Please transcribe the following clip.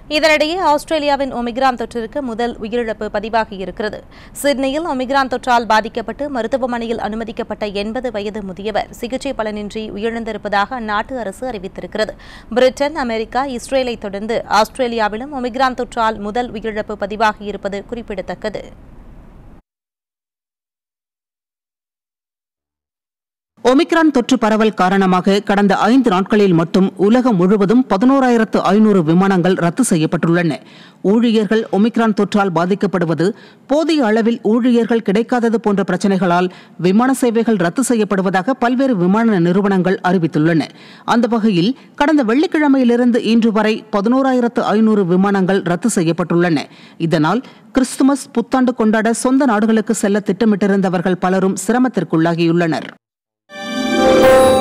இதனிடையே ஆஸ்திரேலியாவின் ஒமிக்ரான் தொற்றிற்கு முதல் உயிரிழப்பு பதிவாகியிருக்கிறது. சிட்னியில் ஒமிக்ரான் தொற்றால் பாதிக்கப்பட்டு மருத்துவமனையில் அனுமதிக்கப்பட்ட 80 வயது முதியவர் சிகிச்சை பலனின்றி உயிரிழந்திருப்பதாக அந்நாட்டு அரசு அறிவித்திருக்கிறது. பிரிட்டன், அமெரிக்கா, இஸ்ரேலை தொடர்ந்து ஆஸ்திரேலியாவிலும் ஒமிக்ரான் தொற்றால் முதல் உயிரிழப்பு பதிவாகியிருப்பது குறிப்பிடத்தக்கது. ஒமிக்ரான் தொற்று பரவல் காரணமாக கடந்த 5 நாட்களில் மட்டும் உலகம் முழுவதும் 11,500 விமானங்கள் ரத்து செய்யப்பட்டுள்ளன. ஊழியர்கள் ஒமிக்ரான் தொற்றால் பாதிக்கப்படுவது, போதிய அளவில் ஊழியர்கள் கிடைக்காதது போன்ற பிரச்சினைகளால் விமான சேவைகள் ரத்து செய்யப்படுவதாக பல்வேறு விமான நிறுவனங்கள் அறிவித்துள்ளன. அந்த வகையில் கடந்த வெள்ளிக்கிழமையிலிருந்து இன்று வரை 11,500 விமானங்கள் ரத்து செய்யப்பட்டுள்ளன. இதனால் கிறிஸ்துமஸ், புத்தாண்டு கொண்டாட சொந்த நாடுகளுக்கு செல்ல திட்டமிட்டிருந்தவர்கள் பலரும் சிரமத்திற்குள்ளாகியுள்ளனர்.